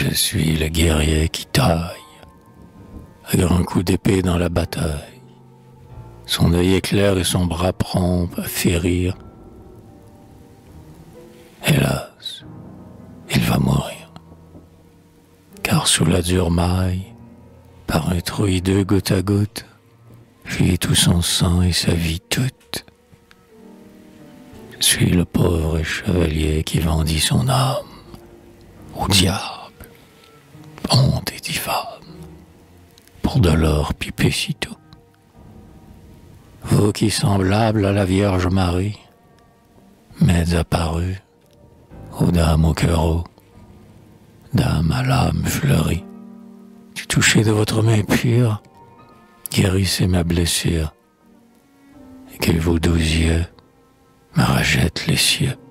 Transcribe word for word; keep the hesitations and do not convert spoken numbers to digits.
Je suis le guerrier qui taille, à grands coups d'épée dans la bataille. Son œil éclaire et son bras prompt à férir. Hélas, il va mourir, car sous la dure maille, par un trou hideux goutte à goutte, fuit tout son sang et sa vie toute. Je suis le pauvre chevalier qui vendit son âme au diable, honte et diffame, pour de l'or pipé sitôt. Vous qui, semblables à la Vierge Marie, m'êtes apparus, ô dames au cœur haut, dames à l'âme fleurie, du toucher de votre main pure, guérissez ma blessure, et que vos doux yeux me rachètent les cieux.